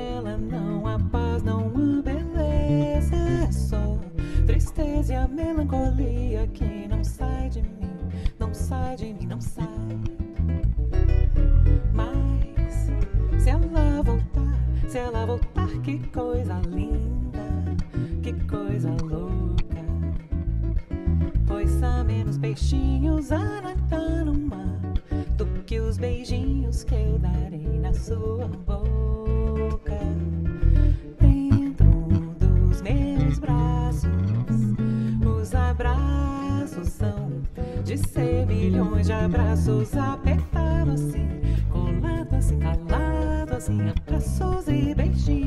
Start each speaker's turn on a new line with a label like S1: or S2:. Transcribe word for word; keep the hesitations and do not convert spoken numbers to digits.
S1: ela não há paz, não há beleza. É só tristeza e a melancolia que não sai de mim, não sai de mim, não sai. Mas se ela voltar, se ela voltar, que coisa linda, que coisa louca. Pois há menos peixinhos a nadar no mar do que os beijinhos que eu darei na sua boca. Dentro dos meus braços, os abraços são de ser milhões de abraços apertados assim, colado assim, calado assim, abraços e beijinhos.